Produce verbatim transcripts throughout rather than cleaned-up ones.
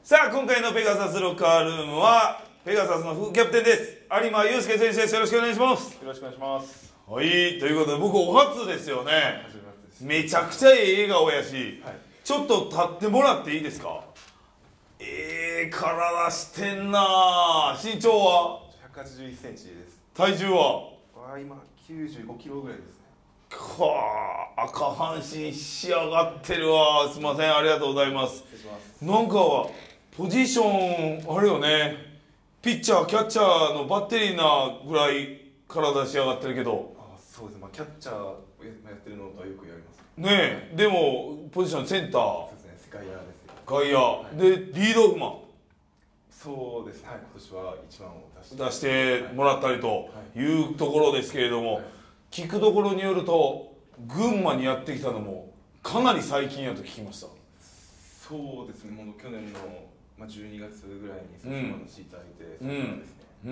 さあ今回のペガサスロッカールームはペガサスの副キャプテンです有馬祐介選手です。よろしくお願いします。 よろしくお願いします。 はい、ということで僕お初ですよね。 初めましてです。 めちゃくちゃええ笑顔やし、 はい、 ちょっと立ってもらっていいですか。ええ体してんな。身長はひゃくはちじゅういちセンチです。 体重はあ今きゅうじゅうごキロぐらいですね。 はあ、下半身仕上がってるわ。すいません、ありがとうございます。 失礼します。 なんかポジションあれよね、ピッチャーキャッチャーのバッテリーなぐらい体仕上がってるけど。 あそうですね、まあ、キャッチャーをやってるのとはよく言われますねえ、でもポジションセンター、 そうですね、世界ヤーですよ。 外野、 はい、 でリードオフマンそうですね、はい、今年は一番を出して出してもらったりというところですけれども、 はい、 聞くところによると群馬にやってきたのもかなり最近やと聞きました。 そうですね、もう去年の、まあ、じゅうにがつぐらいにそのお話いただいて、 うん、 そうなんですね。 うん、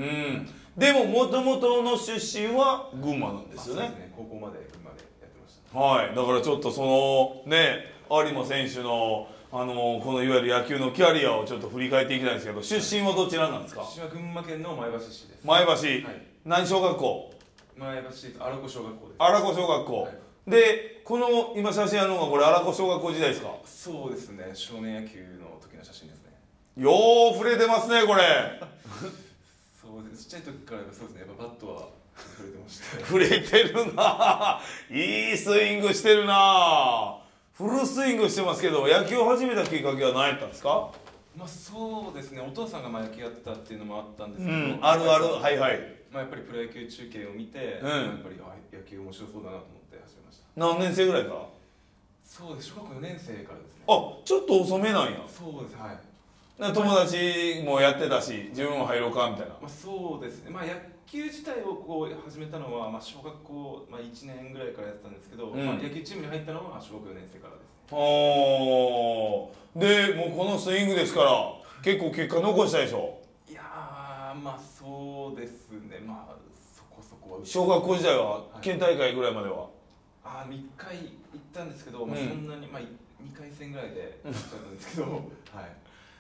でももともとの出身は群馬なんですよね。 そうですね、高校まで群馬でやってました。 はい、だからちょっとそのね有馬選手のあのこのいわゆる野球のキャリアをちょっと振り返っていきたいんですけど、出身はどちらなんですか。 出身は群馬県の前橋市です。 前橋、はい、何小学校。 前橋市荒子小学校です。 荒子小学校、はい、でこの今写真あるのがこれ荒子小学校時代ですか。 そうですね、少年野球の時の写真ですね。 よう触れてますねこれそうです、ちっちゃい時からそうですね、やっぱバットは触れてました触れてるないいスイングしてるな。フルスイングしてますけど、野球を始めたきっかけは何やったんですか。 まあそうですね、お父さんが野球やってたっていうのもあったんですけど、うん、 あるある、はいはい。 まあやっぱりプロ野球中継を見て、うん、やっぱり野球面白そうだなと思って始めました。 何年生ぐらいから。 そうです、小学校よねん生からですね。 あ、ちょっと遅めなんや。 そうです、はい。 友達もやってたし自分も入ろうかみたいな。 まあ、そうですね、まあ、野球自体をこう始めたのは、まあ、小学校、まあ、いちねんぐらいからやってたんですけど、うん、まあ、野球チームに入ったのは小学よねん生からですね。 おでもうこのスイングですから結構結果残したでしょ。 いやー、まあそうですね、まあそこそこは小学校時代は県大会ぐらいまでは、はい、 ああいっかい行ったんですけど、まあ、そんなに、まあ、にかい戦ぐらいで行っちゃったんですけど、はい。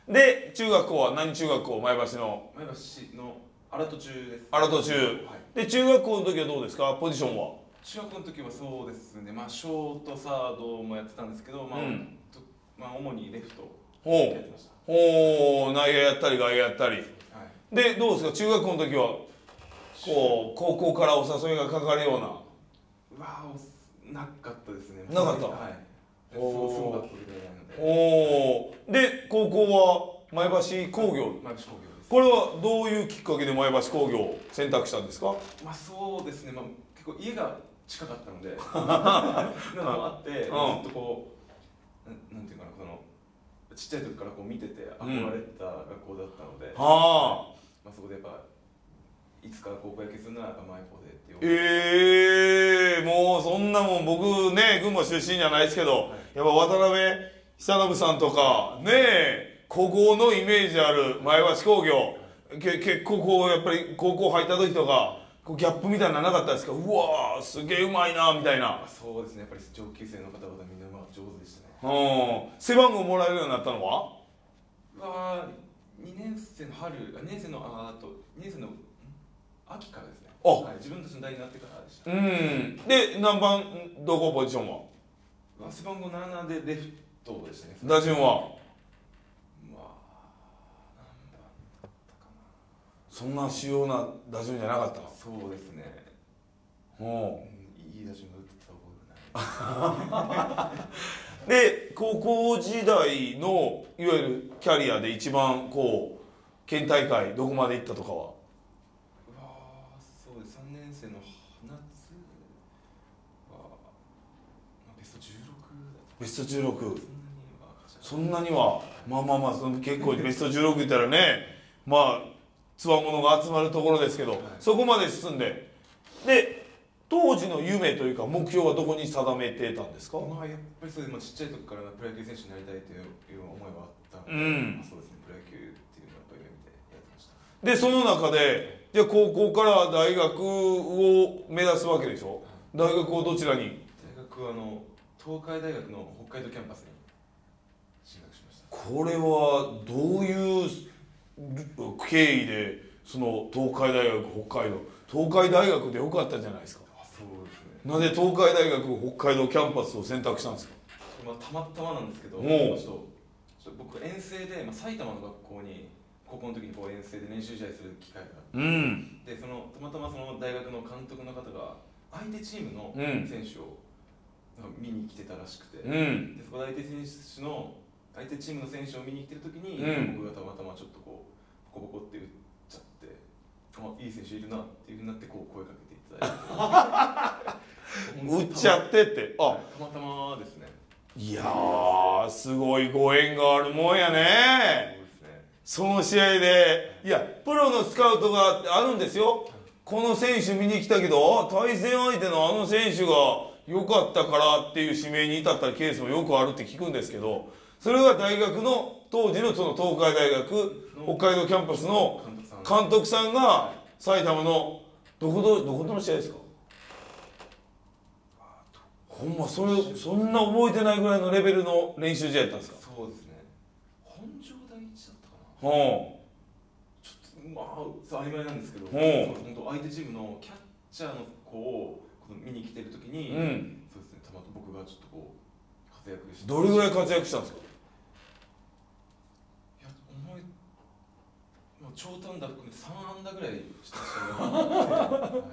で中学校は何中学校。前橋の前橋市の荒戸中です。 荒戸中、はい、で中学校の時はどうですか、ポジションは。 中学校の時はそうですね、まあショートサードもやってたんですけど、まあ、うん、まあ主にレフトやってました。 ほう、内野やったり外野やったり、はい、でどうですか中学校の時はこう高校からお誘いがかかるような。 うわー、なかったですね。 なかった。 はい。そうすごかったわけではないので。 おお。で高校は前橋工業。 前橋工業です。 これはどういうきっかけで前橋工業を選択したんですか。 まあそうですね。まあ結構家が近かったので、なのもあって、ずっとこうななんていうかな、このちっちゃい時からこう見てて憧れた学校だったので、はあ。まあそこでやっぱいつか高校野球するならやっぱ前校でっていう。 ええー、もうそんなもん僕ね群馬出身じゃないですけど、はい、やっぱ渡辺久信さんとかねえ高校のイメージある前橋工業、け結構こうやっぱり高校入った時とかこうギャップみたいなのなかったですか。うわーすげえうまいなみたいな。 そうですね、やっぱり上級生の方々みんな上手でしたね。 うん。背番号もらえるようになったのははにねん生の春、にねん生のあとにねん生の秋からですね。 あ、 はい、自分たちの代になってからでした。 うん。で何番どこポジションは。 背番号ななでレフトでしたね。 打順はそんな主要な打順じゃなかった。 そうですね。 うん、 いい打順が打ってた覚えがない。 で高校時代のいわゆるキャリアで一番こう県大会どこまで行ったとかは。うわそうです、さんねん生の夏はベストじゅうろくだった。 ベストじゅうろく。そんなにはまあまあまあその結構ベストじゅうろくいったらねまあつわものが集まるところですけど、はい、そこまで進んで、で当時の夢というか目標はどこに定めてたんですか。 まあやっぱりそうです、まあ、ちっちゃい時からプロ野球選手になりたいという思いはあったので、うん、まあ、そうですね、プロ野球っていうのをやっぱり夢見てやってました。 でその中でじゃあ高校から大学を目指すわけでしょ。大学をどちらに。 大学はあの東海大学の北海道キャンパスに進学しました。 これはどういう経緯でその東海大学北海道東海大学でよかったじゃないですか。 あ、そうですね。 なぜ東海大学北海道キャンパスを選択したんですか。 まあ、たまたまなんですけど、 おうちょっとちょっと僕遠征で、まあ、埼玉の学校に高校の時にこう遠征で練習試合する機会があって、 うん、 でそのたまたまその大学の監督の方が相手チームのうん選手をなんか見に来てたらしくて、 うん、 でそこで相手選手の相手チームの選手を見に来てる時に、 うん僕がたまたまちょっとこうボコボコって打っちゃって、あ、いい選手いるなっていうふうになってこう声かけていただいて打っちゃってってあたまたまですね。 いやーすごいご縁があるもんやね。その試合でいやプロのスカウトがあるんですよ。この選手見に来たけど対戦相手のあの選手が良かったからっていう指名に至ったケースもよくあるって聞くんですけど、それが大学の当時のその東海大学北海道キャンパスの監督さんが埼玉のどこどどことの試合ですか。ほんまそれそんな覚えてないぐらいのレベルの練習試合やったんですか。 そうですね。本庄第一だったかな。 はちょっとまあそう曖昧なんですけど、 うん本当相手チームのキャッチャーの子をこの見に来てる時に、 うん、 そうですね。たまたま僕がちょっとこう活躍して。 どれぐらい活躍したんですか。 いや思いまあ長短打含めてさん安打ぐらいした試合があって、はい、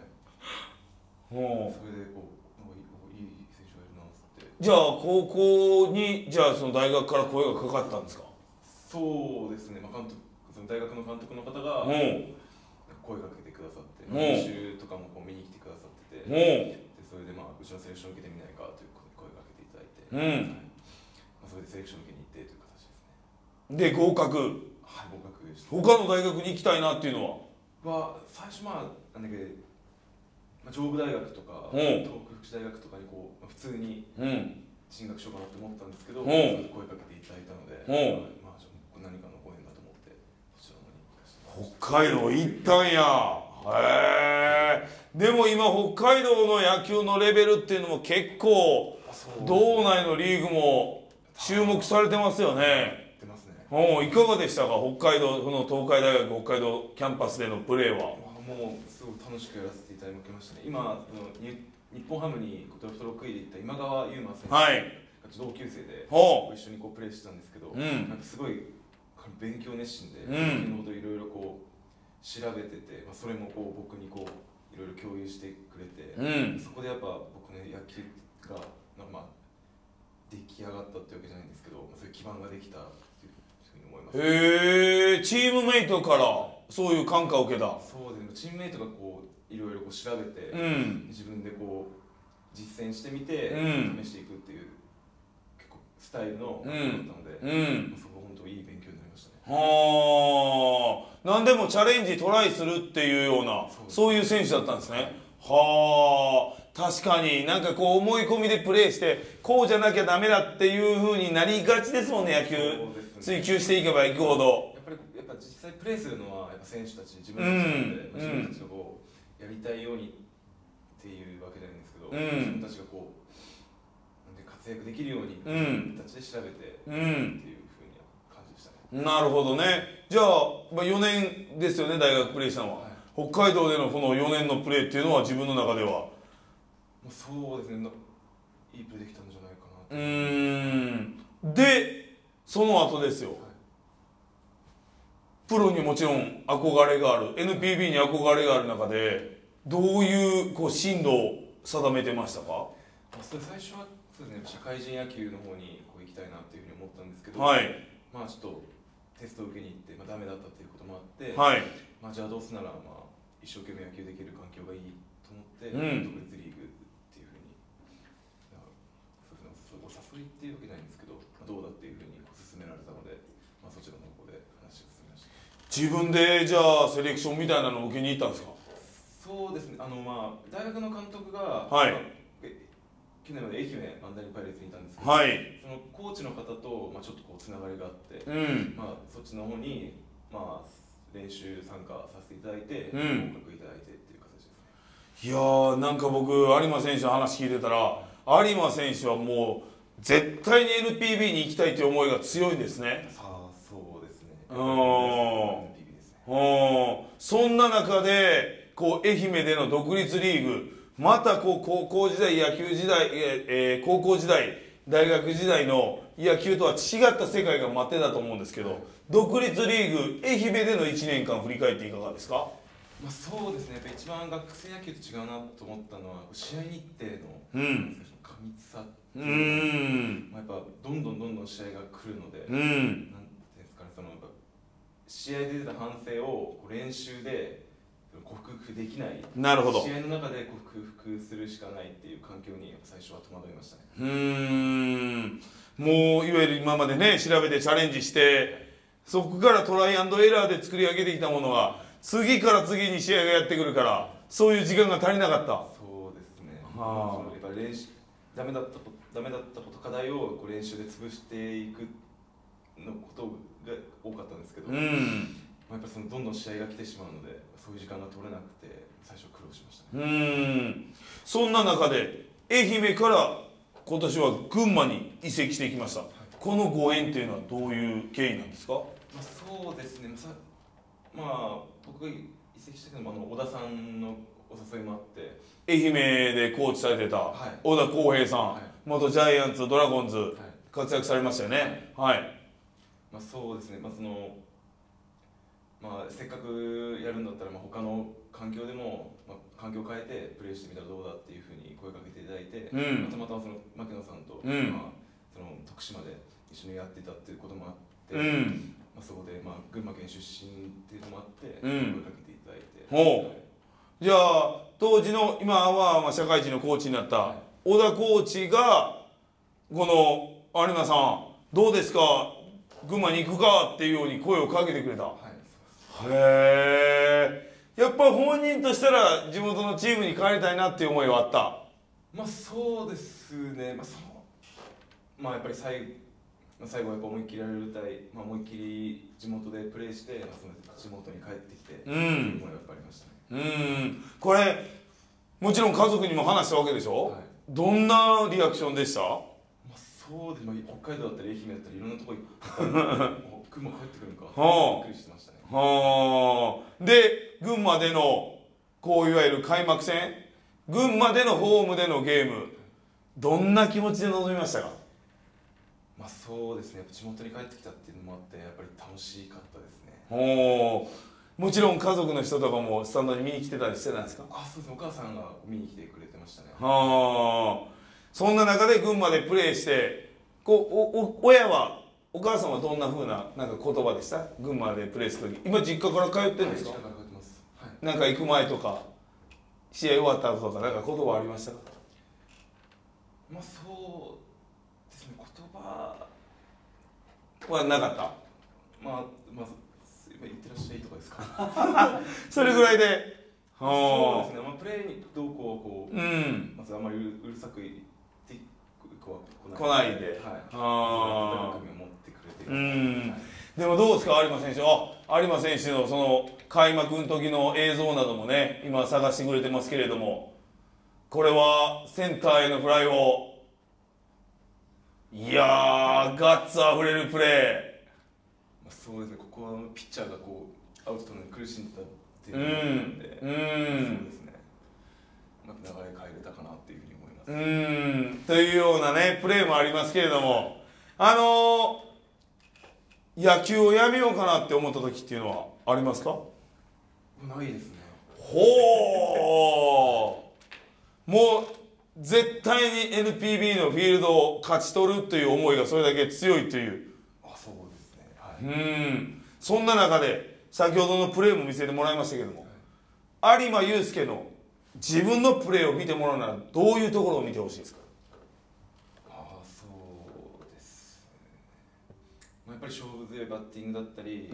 はそれでこういい選手がいるなって。 じゃあ高校にじゃあその大学から声がかかったんですか。 そうですね。まあ監督その大学の監督の方がうん声かけてくださって、 うん練習とかもこう見に来てくださってて、 うんでそれでまあうちのセレクション受けてみないかということで声かけていただいて、 うんはい、まあ、それでセレクション受けに行ってという形ですね。 で合格。 はい、合格でした。 他の大学に行きたいなっていうのは。 は最初まあなんだっけ、まあ、上武大学とか、 うん東北福祉大学とかにこう、まあ、普通にうん進学しようかなって思ったんですけど、 うん声かけていただいたので、 うんはい、まあ、じゃあ何かのご縁だと思ってそちらの方に行かせてもらいました。 北海道行ったんや。へえ。でも今北海道の野球のレベルっていうのも結構道内のリーグも注目されてますよね。 出ますね。 うん、いかがでしたか北海道この東海大学北海道キャンパスでのプレーは。 もうすごく楽しくやらせていただきましたね。今その日本ハムにドラフトろくいで行った今川優馬選手はいが同級生でほう一緒にこうプレーしてたんですけど、 うんなんかすごい勉強熱心で、 うん野球のこといろいろこう調べてて、まあ、それもこう僕にこういろいろ共有してくれて、 うんそこでやっぱ僕ね野球がなんかまあ出来上がったってわけじゃないんですけど、まあ、そういう基盤ができたっていうふうに思います。 へえ。チームメイトからそういう感化を受けた。 そうですね。チームメイトがこういろいろこう調べて、 うん、 自分でこう実践してみて、 うん試していくっていう結構スタイルの学校だったので、 うん、 そこ本当いい勉強になりましたね。 はあ。何でもチャレンジトライするっていうようなそういう選手だったんですね。はあ。確かになんかこう思い込みでプレーしてこうじゃなきゃダメだっていう風になりがちですもんね野球。追求していけばいくほどやっぱりやっぱ実際プレーするのはやっぱ選手たち自分たちなので、うん、自分たちがこうやりたいようにっていうわけじゃないんですけど、うん、自分たちがこうなんで活躍できるように自分たちで調べて、うん、っていうふうに感じでしたね。 なるほどね。じゃあ、まあ、よねんですよね大学プレーしたのは、はい、北海道でのこのよねんのプレーっていうのは自分の中ではもうそうですねいいプレーできたんじゃないかなと。 うーんでその後ですよ、はい、プロにもちろん憧れがある エヌピービー に憧れがある中でどういうこう進路を定めてましたか。 それ最初はそうですね社会人野球の方にこう行きたいなっていうふうに思ったんですけど、 はい、 まあちょっとテストを受けに行って、まあ、ダメだったっていうこともあって、 はい、 まあじゃあどうすならまあ一生懸命野球できる環境がいいと思って、 うん、 独立リーグっていうふうにそうですねお誘いっていうわけじゃないんですけど、まあ、どうだっていうふうに勧められたので、まあ、そちらの方向で話が進みました。 自分でじゃあセレクションみたいなのを受けに行ったんですか。 そうですね。あのまあ大学の監督が、 はい、 まあ、去年まで愛媛マンダリンパイレーツにいたんですけど、 はい、 そのコーチの方と、まあ、ちょっとこうつながりがあって、 うん、 まあ、そっちの方に、まあ、練習参加させていただいて、 うん、 合格いただいてっていう形ですね。 いやーなんか僕有馬選手の話聞いてたら有馬選手はもう絶対に エヌピービー に行きたいという思いが強いんですね。 さあそうですね。 うん、そんな中でこう愛媛での独立リーグ、またこう高校時代、野球時代、えー、高校時代、大学時代の野球とは違った世界が待ってたと思うんですけど、独立リーグ愛媛でのいちねんかん振り返っていかがですか？ まあ、そうですね、やっぱ一番学生野球と違うなと思ったのは試合日程の過密さっていう、まあ、やっぱどんどんどんどん試合が来るので、うん、なんていうんですかね、その試合で出た反省を練習で克服できない、 なるほど、 試合の中で克服するしかないっていう環境に最初は戸惑いましたね。 うーん、もういわゆる今までね調べてチャレンジして、そこからトライアンドエラーで作り上げてきたものが次から次に試合がやってくるから、そういう時間が足りなかった。 そうですね、 はあ、 やっぱ練習ダメだったことダメだったこと課題をこう練習で潰していくのことが多かったんですけど、うん、やっぱりそのどんどん試合が来てしまうので、そういう時間が取れなくて最初苦労しましたね。 うん、そんな中で愛媛から今年は群馬に移籍していきました、はい、このご縁というのはどういう経緯なんですか？ まあ、そうですね、まあ僕が移籍したけども、あの小田さんのお誘いもあって、 愛媛でコーチされてた小田康平さん、はい、元ジャイアンツドラゴンズ、はい、活躍されましたよね。はい、はい、 まあ、そうですね、まあそのまあ、せっかくやるんだったら、まあ、他の環境でも、まあ、環境を変えてプレーしてみたらどうだっていうふうに声かけていただいて、うん、たまたまその牧野さんと、うん、まあ、その徳島で一緒にやっていたっていうこともあって、うん、まあ、そこで、まあ、群馬県出身っていうのもあって、うん、声かけていただいて、 ほう、はい、じゃあ当時の今はまあ社会人のコーチになった小田コーチがこの有馬さんどうですか群馬に行くかっていうように声をかけてくれた。はい、へえ、やっぱり本人としたら地元のチームに帰りたいなっていう思いはあった？ まあそうですね、まあ、そうまあやっぱり最後最後はやっぱ思いっきりやれるたい、まあ、思いっきり地元でプレーして、まあ、その地元に帰ってきて、うん、そういう思いがやっぱありましたね。 うん、これもちろん家族にも話したわけでしょ、はい、どんなリアクションでした？まあ、そうです、まあ、北海道だったり愛媛だったりいろんなとこ行って群馬帰ってくるのかびっくりしてましたね。 はあ、で群馬でのこういわゆる開幕戦、群馬でのホームでのゲーム、どんな気持ちで臨みましたか？ まあそうですね、やっぱ地元に帰ってきたっていうのもあってやっぱり楽しかったですね。 おもちろん家族の人とかもスタンドに見に来てたりしてたんですか？ あ、そうですね、お母さんが見に来てくれてましたね。 はあ、そんな中で群馬でプレーしてこうおお親はお母さんはどんなふうななんか言葉でした？群馬でプレーする時、今実家から通ってるんですか？はい、実家から通ってます。はい、なんか行く前とか試合終わった後とかなんか言葉ありましたか？ まあそうですね、言葉はなかった？ まあまずいってらっしゃいとかですかそれぐらいで。 そうですね、まあ、プレーにどうこうこう、うん、まずあまりうるさく言ってこう来ないで、はい、ああ、持ってくれて、うん、はい、でもどうですか有馬選手、あ有馬選手のその開幕の時の映像などもね今探してくれてますけれども、これはセンターへのフライを、いやーガッツあふれるプレー。 そうですね、ここはピッチャーがこうアウト取るのに苦しんでたっていうのなんで、うん、そうですね、うまく流れ変えれたかなっていうふうに思います。 うんというようなねプレーもありますけれども、あのー、野球をやめようかなって思った時っていうのはありますか？ ないですね。 ほう、もう絶対に エヌピービー のフィールドを勝ち取るという思いがそれだけ強いという。うん、そんな中で先ほどのプレーも見せてもらいましたけども、はい、有馬祐介の自分のプレーを見てもらうならどういうところを見てほしいですか？ ああ、そうです、まあ、やっぱり勝負強いバッティングだったり、うん、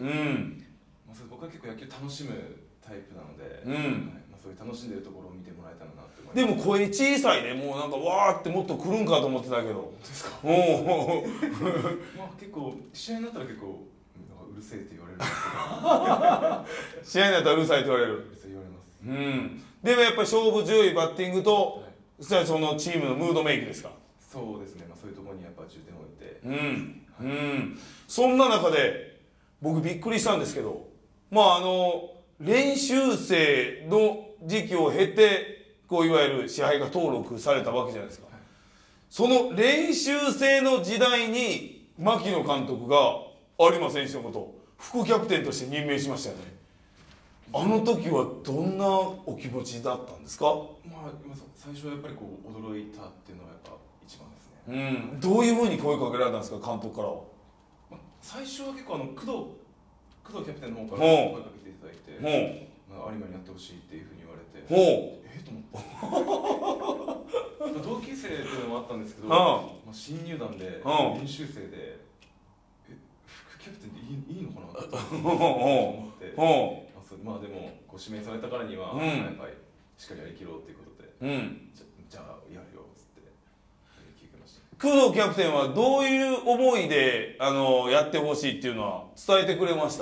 まあ、それ僕は結構野球楽しむタイプなので、うん、はい、まあ、そういう楽しんでるところを見てもらえたらなって思います。 でも声小さいね、もうなんかわーってもっと来るんかと思ってたけど。 本当ですか？おおまあ結構試合になったら結構うるせえって言われるんですけど試合になったらうるさいって言われる。 うるさい言われます、 うん、でもやっぱり勝負強いバッティングと、はい、そのチームのムードメイクですか？ そそうですね、まあ、そういうところにやっぱ重点を置いて、 うんうんそんな中で僕びっくりしたんですけど、まああの練習生の時期を経てこういわゆる支配下登録されたわけじゃないですか。その練習生の時代に牧野監督が有馬選手のことを副キャプテンとして任命しましたよね。あの時はどんなお気持ちだったんですか？ まあ最初はやっぱりこう驚いたっていうのはやっぱ一番ですね。 うん、どういうふうに声かけられたんですか、監督からは。 まあ、最初は結構あの工藤工藤キャプテンの方から声かけていただいて、まあ、有馬にやってほしいっていうふうに言われて、 ほうえっと思って同級生っていうのもあったんですけど、まあ、新入団で練習生でえ副キャプテンでいい、いいのかなと思ってまあでもこう指名されたからには、うん、やっぱりしっかりやりきろうということで、うん、じゃ、じゃあやるよっつって聞いてました。 工藤キャプテンはどういう思いであのやってほしいっていうのは伝えてくれました？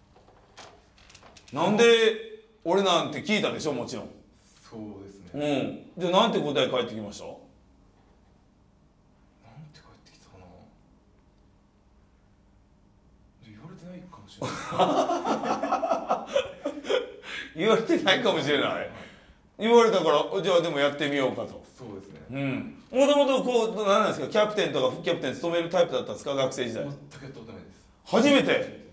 なんで俺なんて聞いたでしょ、もちろん。 そうですね。 うん。じゃあなんて答え返ってきました？なんて返ってきたかな。言われてないかもしれない。 言われてないかもしれない。言われたからじゃあでもやってみようかと。 そうですね。 うん。もともとこう何なんですか、キャプテンとか副キャプテン務めるタイプだったんですか、学生時代。 全くやったことないです。 初めて。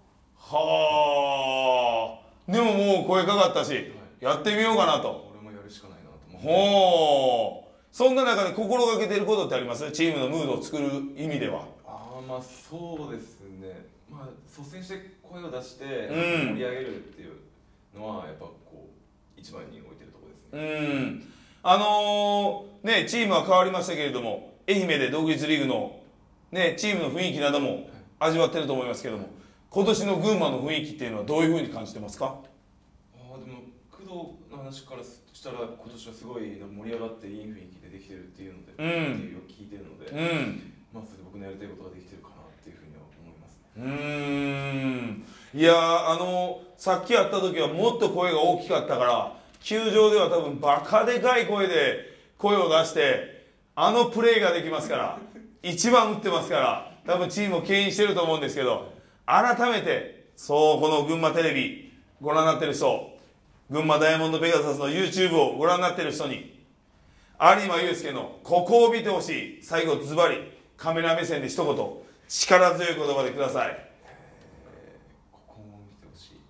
はあ。でももう声かかったし、はい、やってみようかなと。 俺もやるしかないなと思って。 ほう。そんな中で心がけていることってあります？チームのムードを作る意味では。 ああ、まあそうですね。まあ率先して声を出して盛り上げるっていうのはやっぱこう一番に置いてるところですね。 うん。あのー、ねチームは変わりましたけれども、愛媛で独立リーグのねチームの雰囲気なども味わってると思いますけども、今年の群馬の雰囲気っていうのはどういうふうに感じてますか？ ああ、でも工藤の話からしたら今年はすごい盛り上がっていい雰囲気でできてるっていうので、うん、っていうのを聞いてるので、うん、まあそれで僕のやりたいことができてるかなっていうふうには思いますね。 うーん。いやあのさっきやった時はもっと声が大きかったから、球場では多分バカでかい声で声を出してあのプレーができますから、一番打ってますから、多分チームを牽引してると思うんですけど、改めてそうこの群馬テレビご覧になってる人、群馬ダイヤモンドペガサスの YouTube をご覧になってる人に有馬祐介のここを見てほしい、最後ズバリカメラ目線で一言力強い言葉でください。 ここを見てほしい。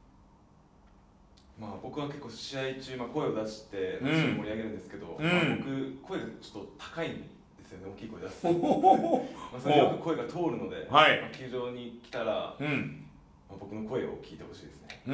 まあ僕は結構試合中、まあ、声を出して盛り上げるんですけど、うんまあ、僕声がちょっと高いんですよね、大きい声出す。まあそれでよく声が通るので、はい、まあ球場に来たら、うんまあ、僕の声を聞いてほしいですね。 うん、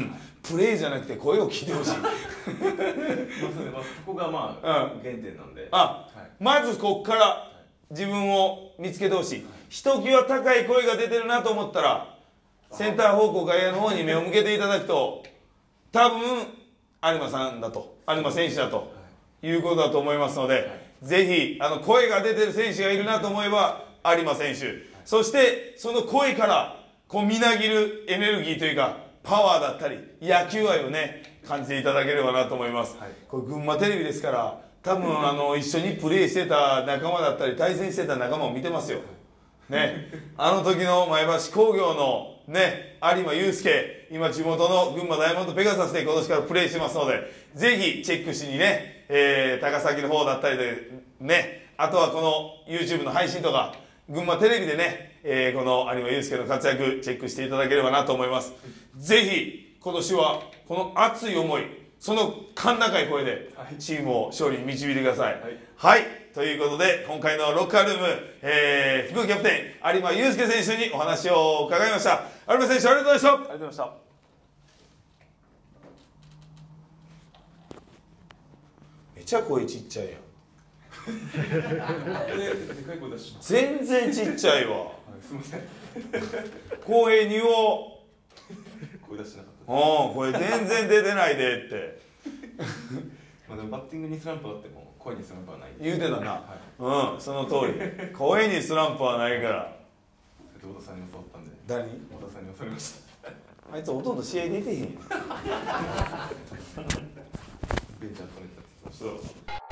はい、プレーじゃなくて声を聞いてほしい。まあそれまあそこがまあ、うん、原点なんで、 あ、はい、まずここから自分を見つけてほしい。ひときわ高い声が出てるなと思ったらセンター方向外野の方に目を向けていただくと、多分有馬さんだと、有馬選手だということだと思いますので、はい、ぜひあの声が出てる選手がいるなと思えば有馬選手、はい、そしてその声からこうみなぎるエネルギーというかパワーだったり野球愛をね感じていただければなと思います。はい、これ群馬テレビですから、多分あの一緒にプレーしてた仲間だったり対戦してた仲間を見てますよ。ね、あの時の前橋工業のね有馬祐介、今地元の群馬ダイヤモンドペガサスで今年からプレーしてますので、ぜひチェックしにね、えー、高崎の方だったりでね、あとはこの YouTube の配信とか群馬テレビでね、えー、この有馬祐介の活躍チェックしていただければなと思います。ぜひ今年はこの熱い思い、その甲高い声でチームを勝利に導いてください。はい、はい、ということで今回のロッカールーム、えー、副キャプテン有馬祐介選手にお話を伺いました。有馬選手ありがとうございました。ありがとうございました。めちゃ声ちっちゃいやん。全然ちっちゃいわ。はい、すみません。公平に言おう。 声出してなかった。 ああ、これ全然出てないでって。 まあでもバッティングにスランプあっても声にスランプはない。 言うてたな。はい、うん、その通り。声にスランプはないから。 太田さんに教わったんで。 誰に？ 太田さんに教わりました。 あいつほとんど試合出てへんやん。 ベンチャー取れてたって言ってました。そう。